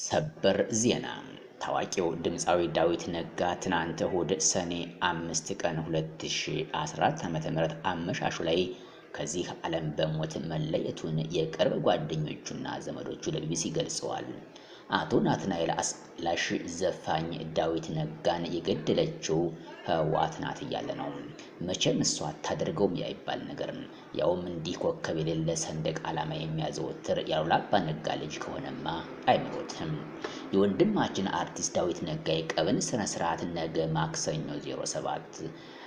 ሰበር ዜና ታዋቂው ድምፃዊ ዳዊት ነጋ ትናንት እሁድ ሰኔ 5 ቀን 2014 ዓ.ም አመሻሹ ላይ ከዚህ ዓለም በሞት መለየቱን የቅርብ ጓደኞቹና ዘመዶቹ ለቢቢሲ ገልጸዋል። አቶ ናትናኤል አስላሽ ዘፋኝ ዳዊት ነጋን የገደለችው ህወሓት ናት እያለ ነው። መቼም እሷ አታደርገውም ያይባል ነገር ያውም እንዲህ ኮከብ የሌለ ሰንደቅ ዓላማ የሚያዘወትር የአሉላ አባ ነጋ ልጅ ከሆነማ አይሞትም። የወንድማችን አርቲስት ዳዊት ነጋ የቀብር ስነ ስርዓት ነገ ማክሰኞ 07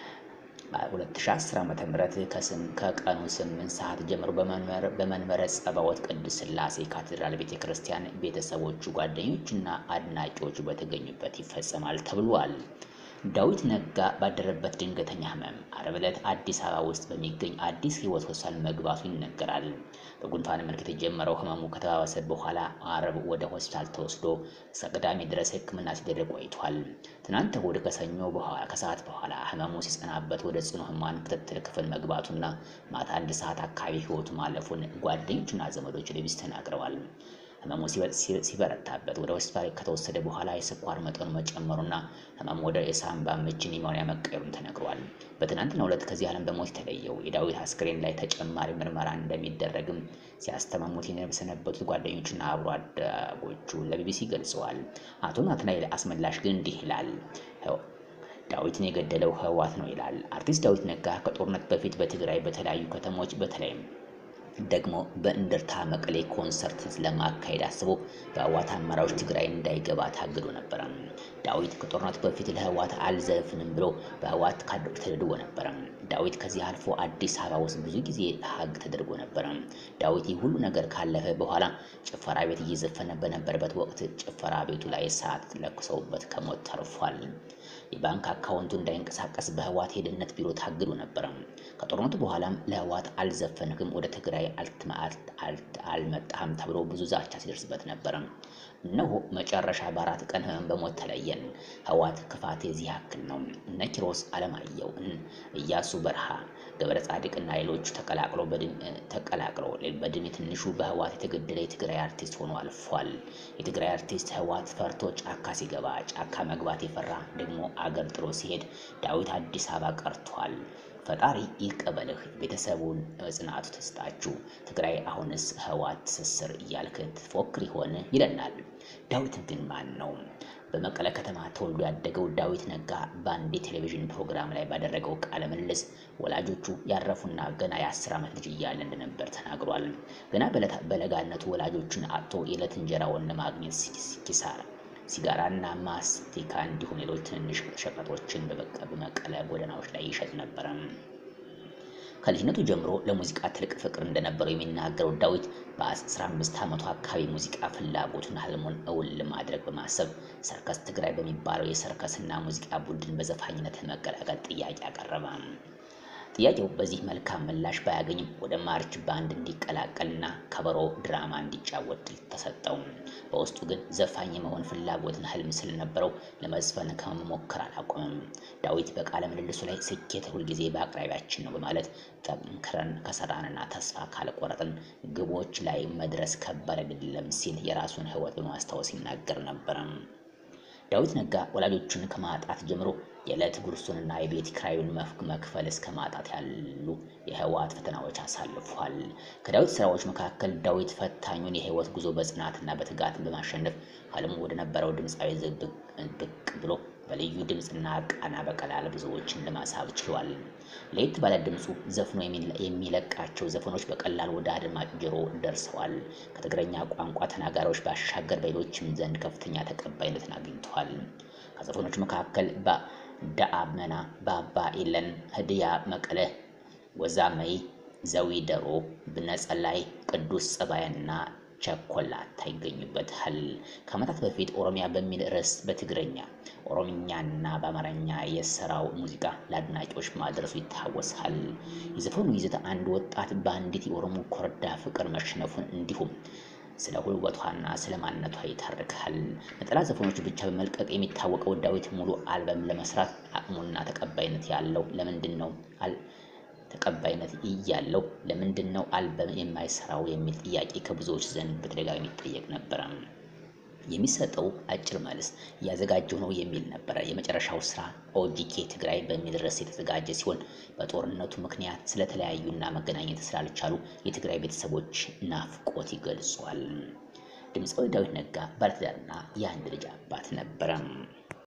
2010 ዓ.ም ከቀኑ 8 ሰዓት ጀምሮ በመንበረ ጸባዖት ቅድስት ሥላሴ ካቴድራል ቤተክርስቲያን ቤተሰቦቹ፣ ጓደኞችና አድናቂዎቹ በተገኙበት ይፈጸማል ተብሏል። ዳዊት ነጋ ባደረበት ድንገተኛ ህመም ዓርብ ዕለት አዲስ አበባ ውስጥ በሚገኝ አዲስ ህይወት ሆስፒታል መግባቱ ይነገራል። በጉንፋን መልክ የጀመረው ህመሙ ከተባባሰ በኋላ ዓርብ ወደ ሆስፒታል ተወስዶ እስከ ቅዳሜ ድረስ ሕክምና ሲደረግ ቆይቷል። ትናንት እሁድ ከሰዓት በኋላ ህመሙ ሲጸናበት ወደ ጽኑ ህሙማን ክትትል ክፍል መግባቱና ማታ 1 ሰዓት አካባቢ ህይወቱ ማለፉን ጓደኞቹና ዘመዶቹ ለቢቢሲ ተናግረዋል። ህመሙ ሲበረታበት ወደ ሆስፒታል ከተወሰደ በኋላ የስኳር መጠኑ መጨመሩና ህመሙ ወደ የሳምባ ምች ኒሞኒያ መቀየሩን ተነግሯል። በትናንትናው ዕለት ከዚህ ዓለም በሞት የተለየው የዳዊት አስክሬን ላይ ተጨማሪ ምርመራ እንደሚደረግም ሲያስተማሙት የሰነበቱት ጓደኞችና አብሮ አደጎቹ ለቢቢሲ ገልጸዋል። አቶ ናትናኤል አስመላሽ ግን እንዲህ ይላል። ዳዊትን የገደለው ህወሓት ነው ይላል። አርቲስት ዳዊት ነጋ ከጦርነት በፊት በትግራይ በተለያዩ ከተሞች በተለይም ደግሞ በእንደርታ መቀሌ ኮንሰርት ለማካሄድ አስቦ በህወሓት አመራሮች ትግራይ እንዳይገባ ታግዶ ነበር። ዳዊት ከጦርነቱ በፊት ለህወሓት አልዘፍንም ብሎ በህወሓት ካድሬዎች ተደርጎ ነበር። ዳዊት ከዚህ አልፎ አዲስ አበባ ውስጥ ብዙ ጊዜ ሀግ ተደርጎ ነበር። ዳዊት ሁሉ ነገር ካለፈ በኋላ ጭፈራ ቤት እየዘፈነ በነበረበት ወቅት ጭፈራ ቤቱ ላይ እሳት ለኩሰውበት ከሞት ተርፏል። የባንክ አካውንቱ እንዳይንቀሳቀስ በህወሓት የደህንነት ቢሮ ታግዶ ነበር። ከጦርነቱ በኋላም ለህወሓት አልዘፈንክም፣ ወደ ትግራይ አልመጣህም ተብሎ ብዙ ዛቻ ሲደርስበት ነበር። እነሆ መጨረሻ በ4 ቀን ህመም በሞት ተለየን። ህወሓት ክፋት የዚህ ያክል ነው። እነ ኪሮስ አለማየሁ፣ እያሱ በርሃ፣ ገብረ ጻድቅና ሌሎቹ ተቀላቅለው በድሜ ትንሹ በህወሓት የተገደለ የትግራይ አርቲስት ሆኖ አልፏል። የትግራይ አርቲስት ህወሓት ፈርቶ ጫካ ሲገባ ጫካ መግባት የፈራ ደግሞ አገር ጥሎ ሲሄድ ዳዊት አዲስ አበባ ቀርቷል። ፈጣሪ ይቀበልህ፣ ቤተሰቡን ጽናቱ ተስጣችሁ። ትግራይ አሁንስ ህወሓት ትስስር እያልክ ትፎክር ይሆን ይለናል። ዳዊት ግን ማን ነው? በመቀለ ከተማ ተወልዶ ያደገው ዳዊት ነጋ በአንድ የቴሌቪዥን ፕሮግራም ላይ ባደረገው ቃለ ምልልስ ወላጆቹ ያረፉና ገና የ10 ዓመት ልጅ እያለ እንደነበር ተናግሯል። ገና በለጋነቱ ወላጆቹን አጥቶ የዕለት እንጀራውን ለማግኘት ሲጋራና ማስቲካ እንዲሁም ሌሎች ትንንሽ ሸቀጦችን በመቀለ ጎዳናዎች ላይ ይሸጥ ነበር። ከልጅነቱ ጀምሮ ለሙዚቃ ትልቅ ፍቅር እንደነበረው የሚናገረው ዳዊት በ15 ዓመቱ አካባቢ ሙዚቃ ፍላጎቱን ህልሙን እውን ለማድረግ በማሰብ ሰርከስ ትግራይ በሚባለው የሰርከስና ሙዚቃ ቡድን በዘፋኝነት መቀላቀል ጥያቄ አቀረበ። ጥያቄው በዚህ መልካም ምላሽ ባያገኝም ወደ ማርች ባንድ እንዲቀላቀልና ከበሮ ድራማ እንዲጫወት ተሰጠው። በውስጡ ግን ዘፋኝ የመሆን ፍላጎትን ህልም ስለነበረው ለመዝፈን ከመሞከር አላቆመም። ዳዊት በቃለ ምልልሱ ላይ ስኬት ሁልጊዜ በአቅራቢያችን ነው በማለት ጠንክረን ከሰራንና ተስፋ ካልቆረጥን ግቦች ላይ መድረስ ከባድ አይደለም ሲል የራሱን ህይወት በማስታወስ ይናገር ነበር። ዳዊት ነጋ ወላጆቹን ከማጣት ጀምሮ የዕለት ጉርሱንና የቤት ኪራዩን መክፈል እስከ ማጣት ያሉ የህወሓት ፈተናዎች አሳልፏል። ከዳዊት ስራዎች መካከል ዳዊት ፈታኙን የህይወት ጉዞ በጽናትና በትጋት በማሸነፍ ህልሙ ወደ ነበረው ድምፃዊ ብቅ ብሎ በልዩ ድምፅና ቃና በቀላል ብዙዎችን ለማሳብ ችሏል። ለየት ባለ ድምፁ ዘፍኖ የሚለቃቸው ዘፈኖች በቀላል ወደ አድማጭ ጆሮ ደርሰዋል። ከትግረኛ ቋንቋ ተናጋሪዎች ባሻገር በሌሎችም ዘንድ ከፍተኛ ተቀባይነትን አግኝተዋል። ከዘፈኖቹ መካከል ዳአመና፣ ባባ ኢለን፣ ህድያ መቀለ፣ ወዛመይ፣ ዘዊደሮ፣ ብነጸላይ፣ ቅዱስ ጸባይና ቸኮላታ ይገኙበታል። ከዓመታት በፊት ኦሮሚያ በሚል ርዕስ በትግረኛ ኦሮምኛና በአማርኛ የሰራው ሙዚቃ ለአድናቂዎች ማድረሱ ይታወሳል። የዘፈኑ ይዘት አንድ ወጣት በአንዲት የኦሮሞ ኮረዳ ፍቅር መሸነፉን እንዲሁም ስለ ውበቷና ስለ ማንነቷ ይተርካል። ነጠላ ዘፈኖች ብቻ በመልቀቅ የሚታወቀው ዳዊት ሙሉ አልበም ለመስራት አቅሙና ተቀባይነት ያለው ለምንድነው አልበም የማይሰራው የሚል ጥያቄ ከብዙዎች ዘንድ በተደጋጋሚ ይጠየቅ ነበር። የሚሰጠው አጭር መልስ እያዘጋጀው ነው የሚል ነበረ። የመጨረሻው ስራ ኦጂኬ ትግራይ በሚል ርዕስ የተዘጋጀ ሲሆን በጦርነቱ ምክንያት ስለተለያዩና መገናኘት ስላልቻሉ የትግራይ ቤተሰቦች ናፍቆት ይገልጿል። ድምፃዊ ዳዊት ነጋ ባለትዳርና የአንድ ልጅ አባት ነበረ።